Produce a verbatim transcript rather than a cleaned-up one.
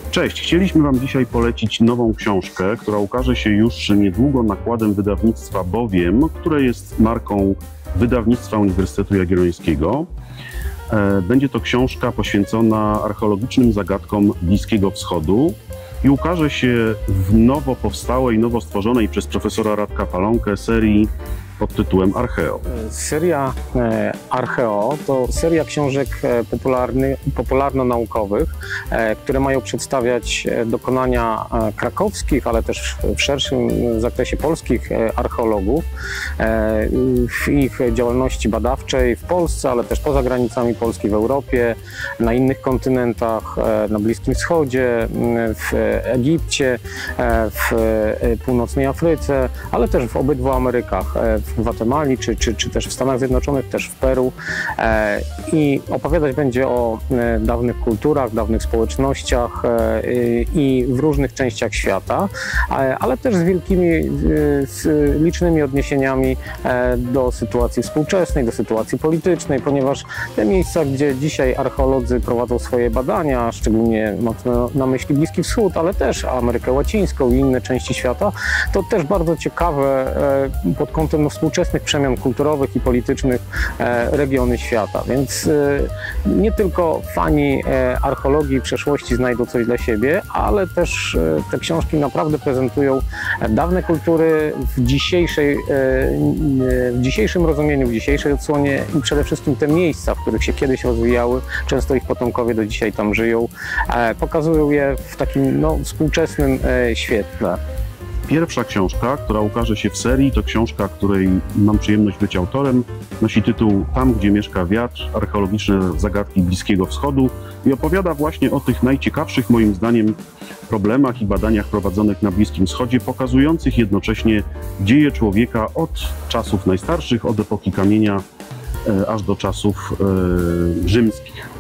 Cześć, chcieliśmy Wam dzisiaj polecić nową książkę, która ukaże się już niedługo nakładem wydawnictwa Bowiem, które jest marką wydawnictwa Uniwersytetu Jagiellońskiego. Będzie to książka poświęcona archeologicznym zagadkom Bliskiego Wschodu i ukaże się w nowo powstałej, nowo stworzonej przez profesora Radka Falonkę serii pod tytułem Archeo. Seria e, Archeo to seria książek popularny, popularno-naukowych, e, które mają przedstawiać dokonania e, krakowskich, ale też w szerszym zakresie polskich e, archeologów e, w ich działalności badawczej w Polsce, ale też poza granicami Polski, w Europie, na innych kontynentach, e, na Bliskim Wschodzie, w Egipcie, e, w północnej Afryce, ale też w obydwu Amerykach, e, w Gwatemali, czy, czy, czy też w Stanach Zjednoczonych, też w Peru e, i opowiadać będzie o e, dawnych kulturach, dawnych społecznościach e, i w różnych częściach świata, e, ale też z wielkimi, e, z licznymi odniesieniami e, do sytuacji współczesnej, do sytuacji politycznej, ponieważ te miejsca, gdzie dzisiaj archeolodzy prowadzą swoje badania, szczególnie mocno na myśli Bliski Wschód, ale też Amerykę Łacińską i inne części świata, to też bardzo ciekawe e, pod kątem współczesnych przemian kulturowych i politycznych e, regiony świata. Więc e, nie tylko fani e, archeologii i przeszłości znajdą coś dla siebie, ale też e, te książki naprawdę prezentują dawne kultury w dzisiejszej, e, w dzisiejszym rozumieniu, w dzisiejszej odsłonie i przede wszystkim te miejsca, w których się kiedyś rozwijały, często ich potomkowie do dzisiaj tam żyją, e, pokazują je w takim no, współczesnym e, świetle. Pierwsza książka, która ukaże się w serii, to książka, której mam przyjemność być autorem. Nosi tytuł Tam, gdzie mieszka wiatr. Archeologiczne zagadki Bliskiego Wschodu i opowiada właśnie o tych najciekawszych, moim zdaniem, problemach i badaniach prowadzonych na Bliskim Wschodzie, pokazujących jednocześnie dzieje człowieka od czasów najstarszych, od epoki kamienia, aż do czasów e, rzymskich.